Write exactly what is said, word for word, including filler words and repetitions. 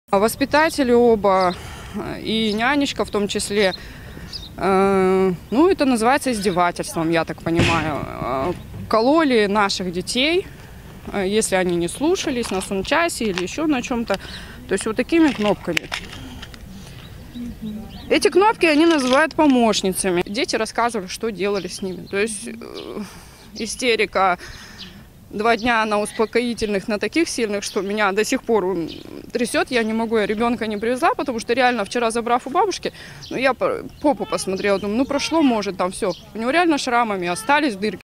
Воспитатели оба и нянечка в том числе, э, ну это называется издевательством, я так понимаю. Кололи наших детей, если они не слушались на санчасе или еще на чем-то, то есть вот такими кнопками. Эти кнопки они называют помощницами. Дети рассказывали, что делали с ними. То есть э, истерика два дня на успокоительных, на таких сильных, что меня до сих пор трясет. Я не могу, я ребенка не привезла, потому что реально вчера, забрав у бабушки, ну, я попу посмотрела, думаю, ну прошло, может, там все. У него реально шрамами остались дырки.